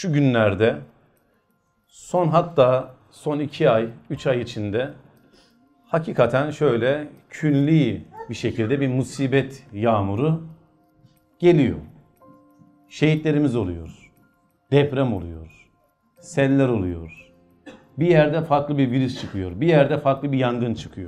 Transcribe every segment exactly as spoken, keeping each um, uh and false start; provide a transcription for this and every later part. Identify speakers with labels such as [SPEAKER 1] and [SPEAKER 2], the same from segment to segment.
[SPEAKER 1] şu günlerde son hatta son iki ay, üç ay içinde hakikaten şöyle külli bir şekilde bir musibet yağmuru geliyor. Şehitlerimiz oluyor, deprem oluyor, seller oluyor. Bir yerde farklı bir virüs çıkıyor, bir yerde farklı bir yangın çıkıyor.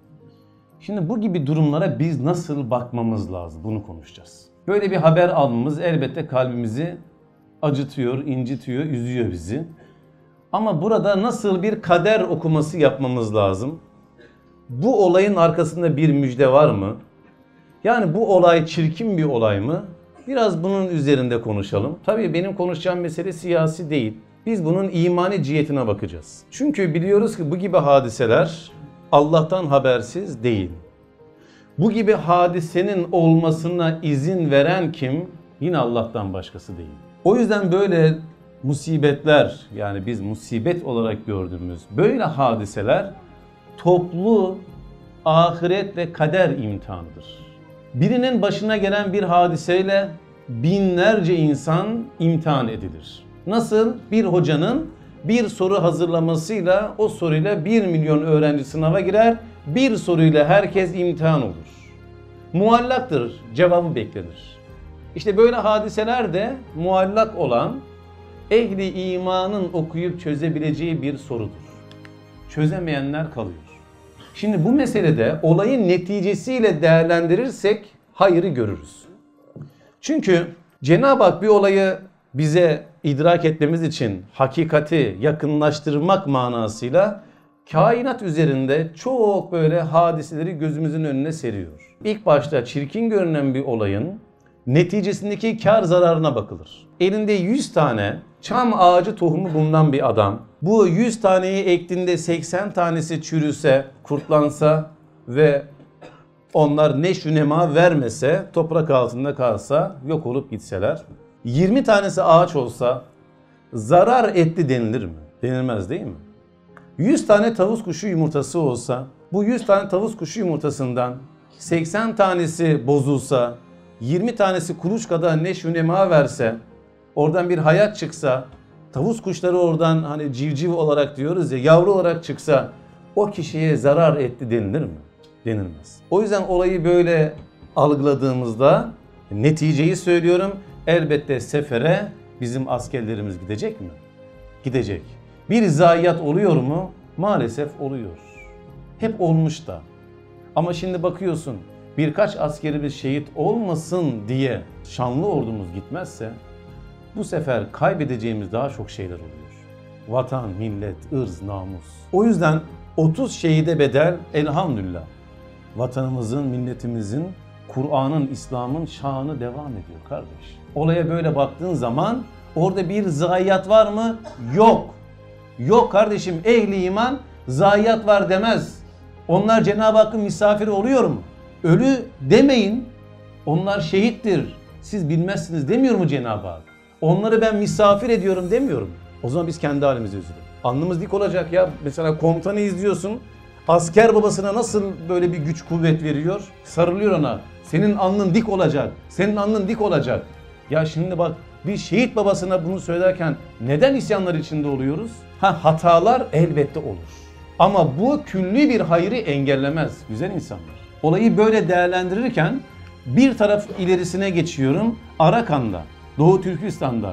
[SPEAKER 1] Şimdi bu gibi durumlara biz nasıl bakmamız lazım? Bunu konuşacağız. Böyle bir haber almamız elbette kalbimizi acıtıyor, incitiyor, üzüyor bizi. Ama burada nasıl bir kader okuması yapmamız lazım? Bu olayın arkasında bir müjde var mı? Yani bu olay çirkin bir olay mı? Biraz bunun üzerinde konuşalım. Tabii benim konuşacağım mesele siyasi değil. Biz bunun imani cihetine bakacağız. Çünkü biliyoruz ki bu gibi hadiseler Allah'tan habersiz değil. Bu gibi hadisenin olmasına izin veren kim? Yine Allah'tan başkası değil. O yüzden böyle musibetler, yani biz musibet olarak gördüğümüz böyle hadiseler toplu ahiret ve kader imtihanıdır. Birinin başına gelen bir hadiseyle binlerce insan imtihan edilir. Nasıl? Bir hocanın bir soru hazırlamasıyla o soruyla bir milyon öğrenci sınava girer, bir soruyla herkes imtihan olur. Muallaktır, cevabı beklenir. İşte böyle hadiseler de muallak olan ehli imanın okuyup çözebileceği bir sorudur. Çözemeyenler kalıyor. Şimdi bu meselede olayın neticesiyle değerlendirirsek hayrı görürüz. Çünkü Cenab-ı Hak bir olayı bize idrak etmemiz için hakikati yakınlaştırmak manasıyla kainat üzerinde çok böyle hadiseleri gözümüzün önüne seriyor. İlk başta çirkin görünen bir olayın neticesindeki kar zararına bakılır. Elinde yüz tane çam ağacı tohumu bulunan bir adam bu yüz taneyi ektiğinde seksen tanesi çürüse, kurtlansa ve onlar neşv nema vermese, toprak altında kalsa, yok olup gitseler, yirmi tanesi ağaç olsa zarar etti denilir mi? Denilmez değil mi? yüz tane tavus kuşu yumurtası olsa, bu yüz tane tavus kuşu yumurtasından seksen tanesi bozulsa, yirmi tanesi kuluçkada neşv nema verse, oradan bir hayat çıksa, tavus kuşları oradan hani civciv olarak diyoruz ya, yavru olarak çıksa o kişiye zarar etti denilir mi? Denilmez. O yüzden olayı böyle algıladığımızda neticeyi söylüyorum, elbette sefere bizim askerlerimiz gidecek mi? Gidecek. Bir zayiat oluyor mu? Maalesef oluyor. Hep olmuş da. Ama şimdi bakıyorsun birkaç askerimiz şehit olmasın diye şanlı ordumuz gitmezse bu sefer kaybedeceğimiz daha çok şeyler oluyor. Vatan, millet, ırz, namus. O yüzden otuz şehide bedel elhamdülillah. Vatanımızın, milletimizin, Kur'an'ın, İslam'ın şanı devam ediyor kardeş. Olaya böyle baktığın zaman orada bir zayiat var mı? Yok. Yok kardeşim, ehli iman zayiat var demez. Onlar Cenab-ı Hakk'ın misafiri oluyor mu? Ölü demeyin. Onlar şehittir. Siz bilmezsiniz demiyor mu Cenab-ı Hak? Onları ben misafir ediyorum demiyorum. O zaman biz kendi halimize üzülelim. Alnımız dik olacak ya. Mesela komutanı izliyorsun. Asker babasına nasıl böyle bir güç kuvvet veriyor? Sarılıyor ona. Senin alnın dik olacak. Senin alnın dik olacak. Ya şimdi bak bir şehit babasına bunu söylerken neden isyanlar içinde oluyoruz? Ha, hatalar elbette olur. Ama bu külli bir hayrı engellemez güzel insanlar. Olayı böyle değerlendirirken bir taraf ilerisine geçiyorum. Arakan'da, Doğu Türkistan'da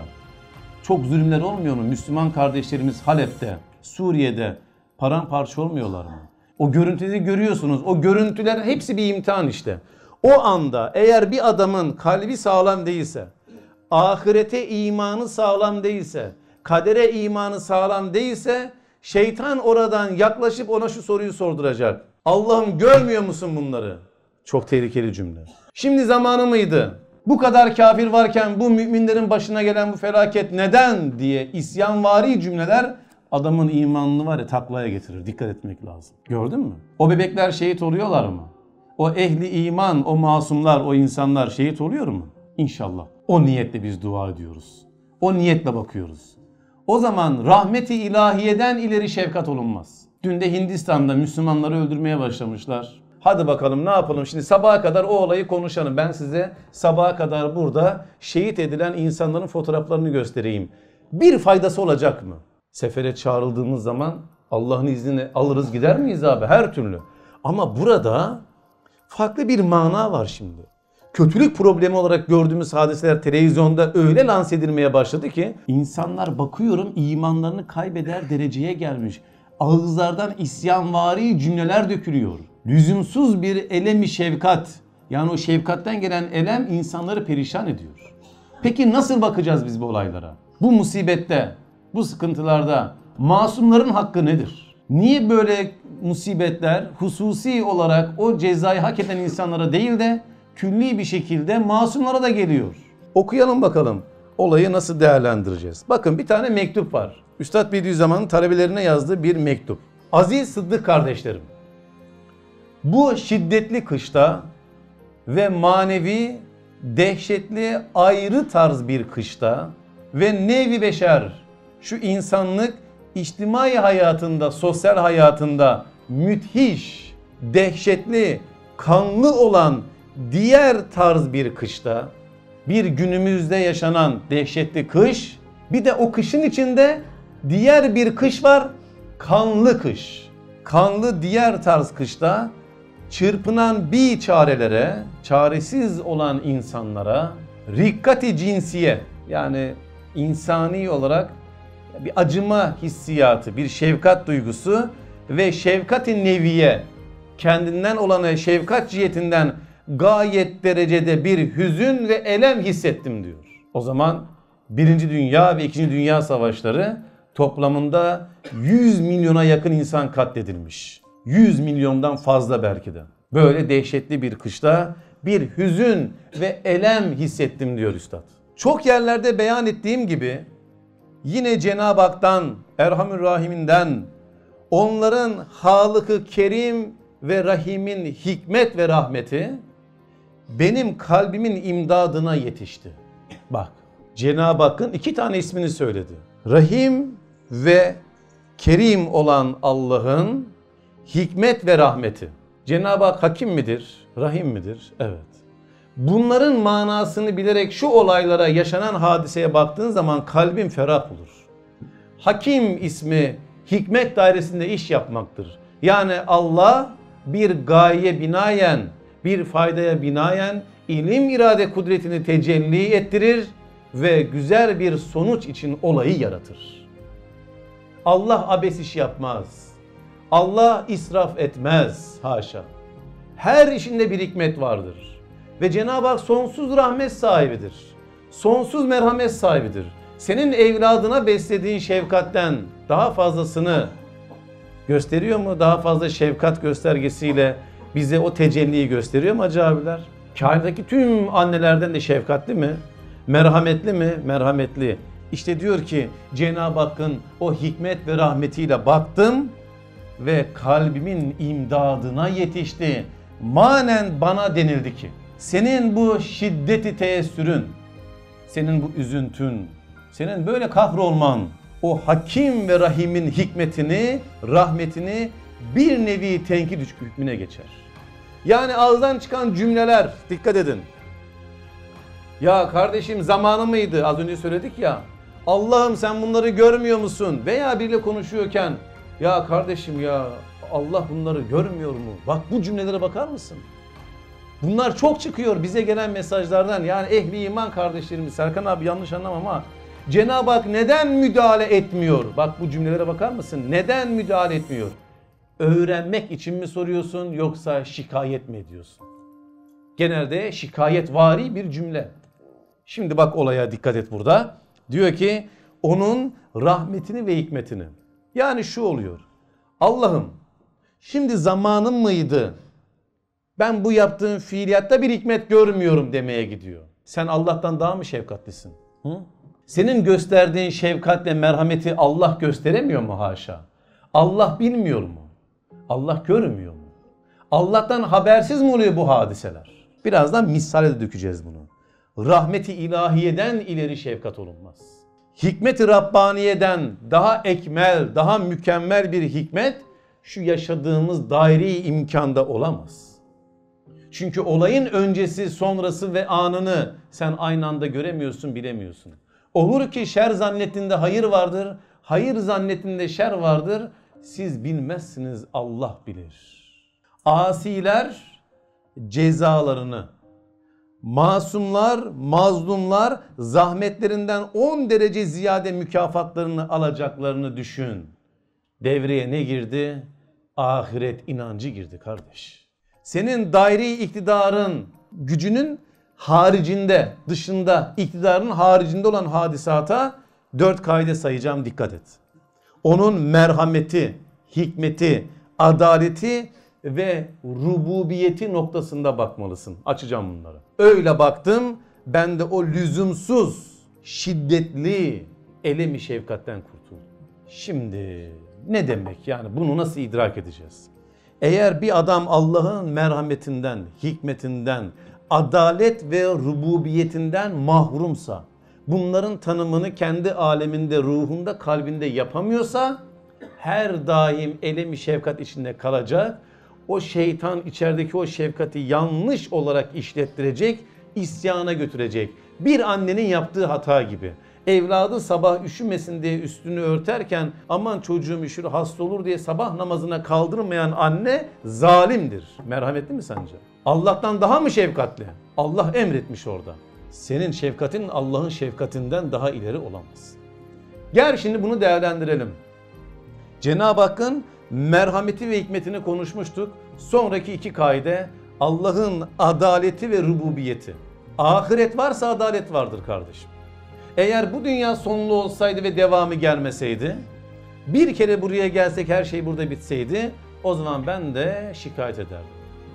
[SPEAKER 1] çok zulümler olmuyor mu? Müslüman kardeşlerimiz Halep'te, Suriye'de paramparça olmuyorlar mı? O görüntüleri görüyorsunuz. O görüntüler hepsi bir imtihan işte. O anda eğer bir adamın kalbi sağlam değilse, ahirete imanı sağlam değilse, kadere imanı sağlam değilse şeytan oradan yaklaşıp ona şu soruyu sorduracak. Allah'ım görmüyor musun bunları? Çok tehlikeli cümle. Şimdi zamanı mıydı? Bu kadar kafir varken bu müminlerin başına gelen bu felaket neden diye isyanvari cümleler adamın imanını var ya taklaya getirir. Dikkat etmek lazım. Gördün mü? O bebekler şehit oluyorlar mı? O ehli iman, o masumlar, o insanlar şehit oluyor mu? İnşallah. O niyetle biz dua ediyoruz. O niyetle bakıyoruz. O zaman rahmeti ilahiyeden ileri şefkat olunmaz. Dün de Hindistan'da Müslümanları öldürmeye başlamışlar. Hadi bakalım ne yapalım şimdi sabaha kadar o olayı konuşalım. Ben size sabaha kadar burada şehit edilen insanların fotoğraflarını göstereyim. Bir faydası olacak mı? Sefere çağrıldığımız zaman Allah'ın iznini alırız gider miyiz abi? Her türlü. Ama burada farklı bir mana var şimdi. Kötülük problemi olarak gördüğümüz hadiseler televizyonda öyle lanse edilmeye başladı ki insanlar bakıyorum imanlarını kaybeder dereceye gelmiş. Ağızlardan isyanvari cümleler dökülüyor. Lüzumsuz bir elemi şefkat, yani o şefkatten gelen elem insanları perişan ediyor. Peki nasıl bakacağız biz bu olaylara? Bu musibette, bu sıkıntılarda masumların hakkı nedir? Niye böyle musibetler hususi olarak o cezayı hak eden insanlara değil de külli bir şekilde masumlara da geliyor? Okuyalım bakalım olayı nasıl değerlendireceğiz. Bakın bir tane mektup var. Üstad Bediüzzaman'ın talebelerine yazdığı bir mektup. Aziz Sıddık kardeşlerim, bu şiddetli kışta ve manevi dehşetli ayrı tarz bir kışta ve nevi beşer şu insanlık içtimai hayatında, sosyal hayatında müthiş, dehşetli, kanlı olan diğer tarz bir kışta, bir günümüzde yaşanan dehşetli kış, bir de o kışın içinde diğer bir kış var, kanlı kış. Kanlı diğer tarz kışta çırpınan biçarelere, çaresiz olan insanlara rikkati cinsiye, yani insani olarak bir acıma hissiyatı, bir şefkat duygusu ve şefkat-i neviye, kendinden olan şefkat cihetinden gayet derecede bir hüzün ve elem hissettim diyor. O zaman Birinci Dünya ve İkinci Dünya Savaşları toplamında yüz milyona yakın insan katledilmiş. yüz milyondan fazla belki de. Böyle dehşetli bir kışta bir hüzün ve elem hissettim diyor üstad. Çok yerlerde beyan ettiğim gibi yine Cenab-ı Hak'tan, Erhamür Rahim'inden, onların Halık-ı Kerim ve Rahim'in hikmet ve rahmeti benim kalbimin imdadına yetişti. Bak, Cenab-ı Hakk'ın iki tane ismini söyledi. Rahim ve Kerim olan Allah'ın hikmet ve rahmeti. Cenab-ı Hak hakim midir? Rahim midir? Evet. Bunların manasını bilerek şu olaylara, yaşanan hadiseye baktığın zaman kalbin ferah olur. Hakim ismi hikmet dairesinde iş yapmaktır. Yani Allah bir gayeye binaen, bir faydaya binaen ilim irade kudretini tecelli ettirir ve güzel bir sonuç için olayı yaratır. Allah abes iş yapmaz. Allah israf etmez. Haşa. Her işinde bir hikmet vardır. Ve Cenab-ı Hak sonsuz rahmet sahibidir. Sonsuz merhamet sahibidir. Senin evladına beslediğin şefkatten daha fazlasını gösteriyor mu? Daha fazla şefkat göstergesiyle bize o tecelliyi gösteriyor mu hacı abiler? Kainattaki tüm annelerden de şefkatli mi? Merhametli mi? Merhametli. İşte diyor ki Cenab-ı Hakk'ın o hikmet ve rahmetiyle baktım ve kalbimin imdadına yetişti. Manen bana denildi ki senin bu şiddeti teessürün, senin bu üzüntün, senin böyle kahrolman o Hakim ve Rahim'in hikmetini, rahmetini bir nevi tenkit hükmüne geçer. Yani ağızdan çıkan cümleler, dikkat edin. Ya kardeşim zamanı mıydı? Az önce söyledik ya. Allah'ım sen bunları görmüyor musun? Veya biriyle konuşuyorken ya kardeşim ya Allah bunları görmüyor mu? Bak bu cümlelere bakar mısın? Bunlar çok çıkıyor bize gelen mesajlardan. Yani ehli iman kardeşlerimiz, Serkan abi yanlış anlama ama Cenab-ı Hak neden müdahale etmiyor? Bak bu cümlelere bakar mısın? Neden müdahale etmiyor? Öğrenmek için mi soruyorsun yoksa şikayet mi ediyorsun? Genelde şikayetvari bir cümle. Şimdi bak olaya dikkat et burada. Diyor ki onun rahmetini ve hikmetini. Yani şu oluyor. Allah'ım şimdi zamanım mıydı? Ben bu yaptığım fiiliyatta bir hikmet görmüyorum demeye gidiyor. Sen Allah'tan daha mı şefkatlisin? Hı? Senin gösterdiğin şefkatle merhameti Allah gösteremiyor mu haşa? Allah bilmiyor mu? Allah görmüyor mu? Allah'tan habersiz mi oluyor bu hadiseler? Birazdan misale de dökeceğiz bunu. Rahmeti ilahiyeden ileri şefkat olunmaz. Hikmet-i Rabbaniye'den daha ekmel, daha mükemmel bir hikmet şu yaşadığımız daire-i imkanda olamaz. Çünkü olayın öncesi, sonrası ve anını sen aynı anda göremiyorsun, bilemiyorsun. Olur ki şer zannettiğinde hayır vardır, hayır zannettiğinde şer vardır. Siz bilmezsiniz, Allah bilir. Asiler cezalarını, masumlar, mazlumlar zahmetlerinden on derece ziyade mükafatlarını alacaklarını düşün. Devreye ne girdi? Ahiret inancı girdi kardeş. Senin daire-i iktidarın gücünün haricinde, dışında, iktidarın haricinde olan hadisata dört kaide sayacağım, dikkat et. Onun merhameti, hikmeti, adaleti ve rububiyeti noktasında bakmalısın. Açacağım bunları. Öyle baktım, ben de o lüzumsuz, şiddetli elemi şefkatten kurtuldum. Şimdi ne demek yani, bunu nasıl idrak edeceğiz? Eğer bir adam Allah'ın merhametinden, hikmetinden, adalet ve rububiyetinden mahrumsa, bunların tanımını kendi aleminde, ruhunda, kalbinde yapamıyorsa her daim elemi şefkat içinde kalacak. O şeytan içerideki o şefkati yanlış olarak işlettirecek, isyana götürecek. Bir annenin yaptığı hata gibi. Evladı sabah üşümesin diye üstünü örterken aman çocuğum üşür, hasta olur diye sabah namazına kaldırmayan anne zalimdir. Merhametli mi sence? Allah'tan daha mı şefkatli? Allah emretmiş orada. Senin şefkatin Allah'ın şefkatinden daha ileri olamaz. Gel şimdi bunu değerlendirelim. Cenab-ı Hakk'ın merhameti ve hikmetini konuşmuştuk. Sonraki iki kaide Allah'ın adaleti ve rububiyeti. Ahiret varsa adalet vardır kardeşim. Eğer bu dünya sonlu olsaydı ve devamı gelmeseydi, bir kere buraya gelsek her şey burada bitseydi, o zaman ben de şikayet ederdim.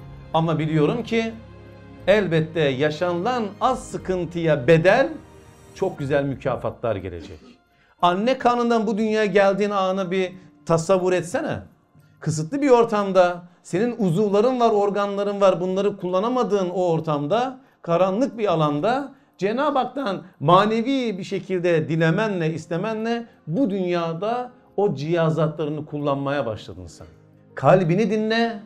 [SPEAKER 1] Ama biliyorum ki elbette yaşanılan az sıkıntıya bedel çok güzel mükafatlar gelecek. Anne karnından bu dünyaya geldiğin anı bir tasavvur etsene. Kısıtlı bir ortamda senin uzuvların var, organların var, bunları kullanamadığın o ortamda, karanlık bir alanda Cenab-ı Hak'tan manevi bir şekilde dilemenle, istemenle bu dünyada o cihazatlarını kullanmaya başladın sen. Kalbini dinle,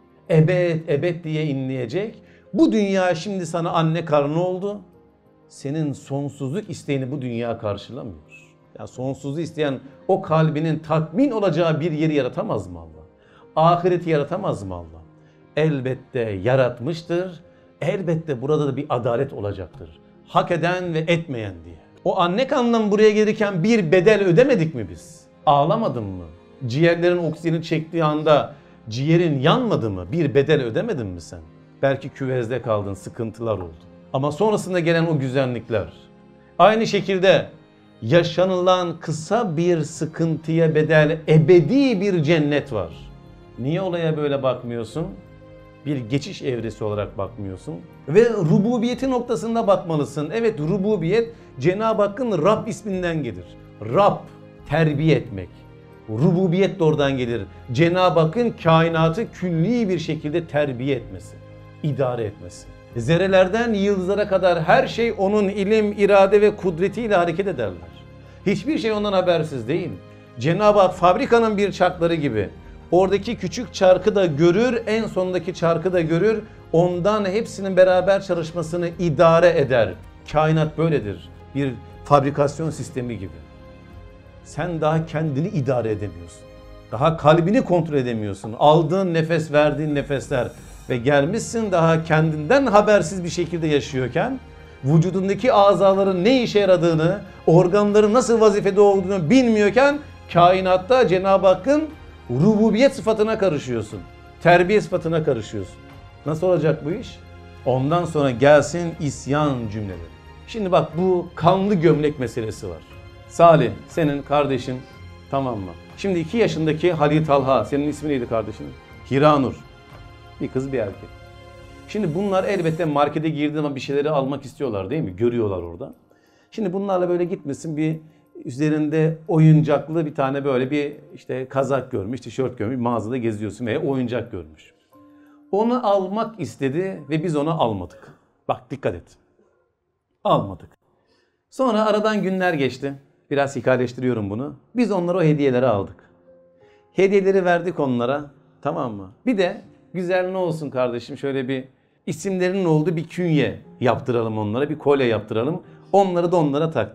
[SPEAKER 1] ebed ebed diye inleyecek. Bu dünya şimdi sana anne karnı oldu. Senin sonsuzluk isteğini bu dünya karşılamıyor. Ya sonsuzluğu isteyen o kalbinin tatmin olacağı bir yeri yaratamaz mı Allah? Ahireti yaratamaz mı Allah? Elbette yaratmıştır. Elbette burada da bir adalet olacaktır. Hak eden ve etmeyen diye. O anne karnından buraya gelirken bir bedel ödemedik mi biz? Ağlamadın mı? Ciğerlerin oksijeni çektiği anda ciğerin yanmadı mı? Bir bedel ödemedin mi sen? Belki küvezde kaldın, sıkıntılar oldu. Ama sonrasında gelen o güzellikler. Aynı şekilde yaşanılan kısa bir sıkıntıya bedel ebedi bir cennet var. Niye olaya böyle bakmıyorsun? Bir geçiş evresi olarak bakmıyorsun. Ve rububiyeti noktasında bakmalısın. Evet, rububiyet Cenab-ı Hakk'ın Rab isminden gelir. Rab, terbiye etmek. Rububiyet de oradan gelir. Cenab-ı Hakk'ın kainatı külli bir şekilde terbiye etmesi, idare etmesi. Zerrelerden yıldızlara kadar her şey onun ilim, irade ve kudretiyle hareket ederler. Hiçbir şey ondan habersiz değil. Cenab-ı Hak fabrikanın bir çarkları gibi. Oradaki küçük çarkı da görür, en sondaki çarkı da görür. Ondan hepsinin beraber çalışmasını idare eder. Kainat böyledir. Bir fabrikasyon sistemi gibi. Sen daha kendini idare edemiyorsun. Daha kalbini kontrol edemiyorsun. Aldığın nefes, verdiğin nefesler ve gelmişsin daha kendinden habersiz bir şekilde yaşıyorken, vücudundaki azaların ne işe yaradığını, organların nasıl vazifede olduğunu bilmiyorken kainatta Cenab-ı Hakk'ın rububiyet sıfatına karışıyorsun. Terbiye sıfatına karışıyorsun. Nasıl olacak bu iş? Ondan sonra gelsin isyan cümleleri. Şimdi bak, bu kanlı gömlek meselesi var. Salih, senin kardeşin, tamam mı? Şimdi iki yaşındaki Halil Talha, senin ismi neydi kardeşinin? Hiranur. Bir kız bir erkek. Şimdi bunlar elbette markete girdiği zaman bir şeyleri almak istiyorlar değil mi? Görüyorlar orada. Şimdi bunlarla böyle gitmesin, bir üzerinde oyuncaklı bir tane böyle bir işte kazak görmüş, tişört görmüş, mağazada geziyorsun veya oyuncak görmüş. Onu almak istedi ve biz onu almadık. Bak dikkat et. Almadık. Sonra aradan günler geçti. Biraz hikayeleştiriyorum bunu. Biz onlara o hediyeleri aldık. Hediyeleri verdik onlara. Tamam mı? Bir de güzel ne olsun kardeşim, şöyle bir isimlerinin olduğu bir künye yaptıralım onlara. Bir kolye yaptıralım. Onları da onlara taktık.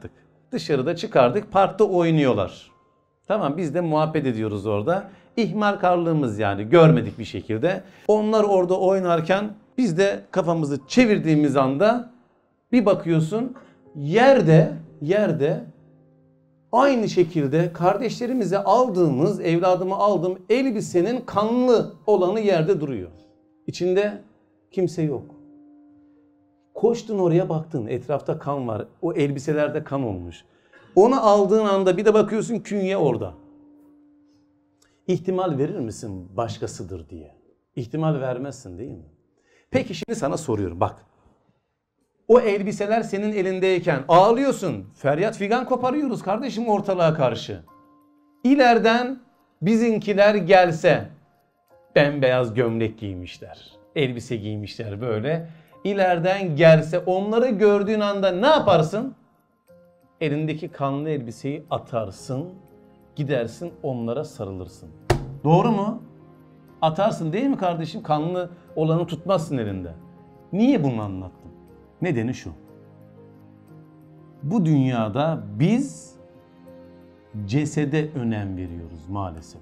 [SPEAKER 1] Dışarıda çıkardık, parkta oynuyorlar. Tamam, biz de muhabbet ediyoruz orada. İhmalkarlığımız yani, görmedik bir şekilde. Onlar orada oynarken biz de kafamızı çevirdiğimiz anda bir bakıyorsun yerde yerde aynı şekilde kardeşlerimize aldığımız, evladıma aldığım elbisenin kanlı olanı yerde duruyor. İçinde kimse yok. Koştun oraya, baktın etrafta kan var. O elbiselerde kan olmuş. Onu aldığın anda bir de bakıyorsun künye orada. İhtimal verir misin başkasıdır diye? İhtimal vermezsin değil mi? Peki şimdi sana soruyorum bak. O elbiseler senin elindeyken ağlıyorsun. Feryat figan koparıyoruz kardeşim ortalığa karşı. İleriden bizimkiler gelse, bembeyaz gömlek giymişler. Elbise giymişler böyle. İleriden gelse onları gördüğün anda ne yaparsın? Elindeki kanlı elbiseyi atarsın. Gidersin onlara sarılırsın. Doğru mu? Atarsın değil mi kardeşim? Kanlı olanı tutmazsın elinde. Niye bunu anlattım? Nedeni şu. Bu dünyada biz cesede önem veriyoruz maalesef.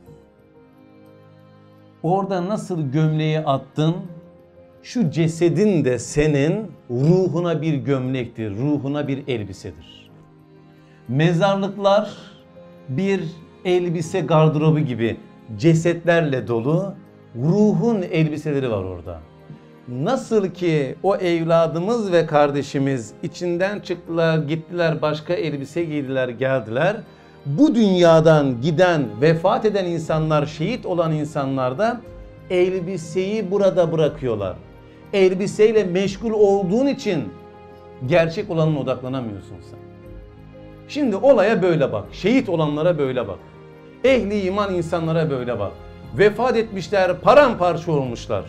[SPEAKER 1] Orada nasıl gömleği attın, şu cesedin de senin ruhuna bir gömlektir, ruhuna bir elbisedir. Mezarlıklar bir elbise gardırobu gibi cesetlerle dolu, ruhun elbiseleri var orada. Nasıl ki o evladımız ve kardeşimiz içinden çıktılar, gittiler, başka elbise giydiler, geldiler. Bu dünyadan giden, vefat eden insanlar, şehit olan insanlar da elbiseyi burada bırakıyorlar. Elbiseyle meşgul olduğun için gerçek olanına odaklanamıyorsun sen. Şimdi olaya böyle bak. Şehit olanlara böyle bak. Ehli iman insanlara böyle bak. Vefat etmişler, paramparça olmuşlar.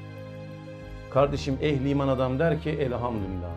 [SPEAKER 1] Kardeşim ehli iman adam der ki elhamdülillah.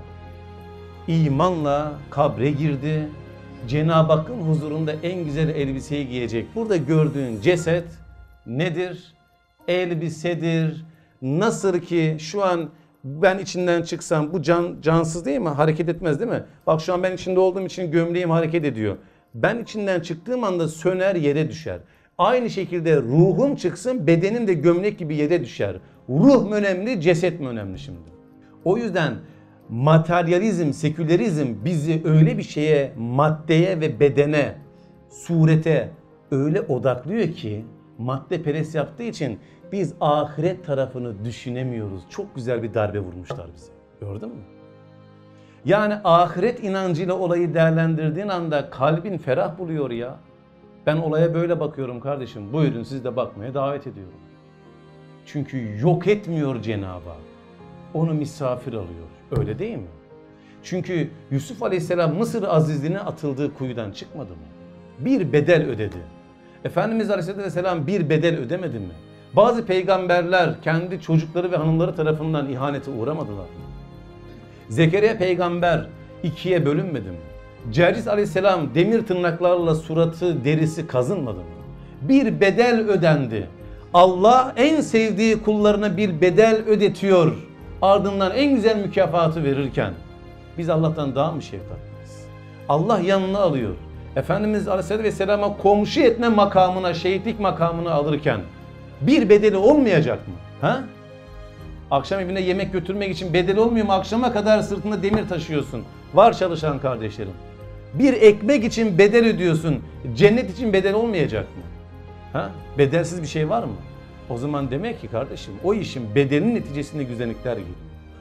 [SPEAKER 1] İmanla kabre girdi. Cenab-ı Hakk'ın huzurunda en güzel elbiseyi giyecek. Burada gördüğün ceset nedir? Elbisedir. Nasıl ki şu an ben içinden çıksam bu can cansız değil mi? Hareket etmez değil mi? Bak şu an ben içinde olduğum için gömleğim hareket ediyor. Ben içinden çıktığım anda söner, yere düşer. Aynı şekilde ruhum çıksın, bedenim de gömlek gibi yere düşer. Ruh mu önemli, ceset mi önemli şimdi? O yüzden materyalizm, sekülerizm bizi öyle bir şeye, maddeye ve bedene, surete öyle odaklıyor ki, maddeperest yaptığı için biz ahiret tarafını düşünemiyoruz. Çok güzel bir darbe vurmuşlar bize. Gördün mü? Yani ahiret inancıyla olayı değerlendirdiğin anda kalbin ferah buluyor ya. Ben olaya böyle bakıyorum kardeşim. Buyurun siz de bakmaya davet ediyorum. Çünkü yok etmiyor Cenab-ı Hak. Onu misafir alıyor. Öyle değil mi? Çünkü Yusuf Aleyhisselam Mısır azizliğine atıldığı kuyudan çıkmadı mı? Bir bedel ödedi. Efendimiz Aleyhisselam bir bedel ödemedi mi? Bazı peygamberler kendi çocukları ve hanımları tarafından ihanete uğramadılar mı? Zekeriya peygamber ikiye bölünmedi mi? Cercis Aleyhisselam demir tırnaklarla suratı, derisi kazınmadı mı? Bir bedel ödendi. Allah en sevdiği kullarına bir bedel ödetiyor. Ardından en güzel mükafatı verirken biz Allah'tan daha mı şefkatliyiz? Allah yanına alıyor. Efendimiz Aleyhisselam'a komşu etme makamına, şehitlik makamına alırken bir bedeli olmayacak mı? Ha? Akşam evine yemek götürmek için bedeli olmuyor mu? Akşama kadar sırtında demir taşıyorsun. Var çalışan kardeşlerim. Bir ekmek için bedel ödüyorsun. Cennet için bedel olmayacak mı? Ha? Bedelsiz bir şey var mı? O zaman demek ki kardeşim o işin bedelinin neticesinde güzellikler geliyor.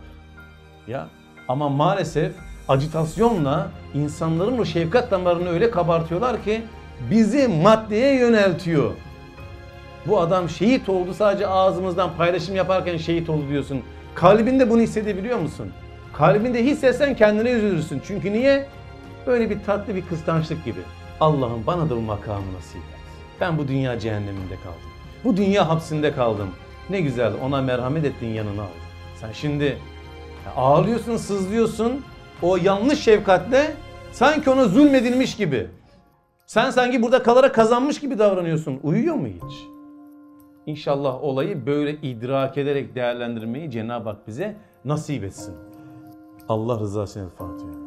[SPEAKER 1] Ya ama maalesef acitasyonla insanların o şefkat damarını öyle kabartıyorlar ki bizi maddeye yöneltiyor. Bu adam şehit oldu, sadece ağzımızdan paylaşım yaparken şehit oldu diyorsun. Kalbinde bunu hissedebiliyor musun? Kalbinde hissetsen kendine üzülürsün. Çünkü niye? Böyle bir tatlı bir kıskançlık gibi. Allah'ım bana da bu makamı nasip et. Ben bu dünya cehenneminde kaldım. Bu dünya hapsinde kaldım. Ne güzel ona merhamet ettin, yanına aldın. Sen şimdi ağlıyorsun, sızlıyorsun. O yanlış şefkatle sanki ona zulmedilmiş gibi. Sen sanki burada kalarak kazanmış gibi davranıyorsun. Uyuyor mu hiç? İnşallah olayı böyle idrak ederek değerlendirmeyi Cenab-ı Hak bize nasip etsin. Allah rızası için El Fatiha.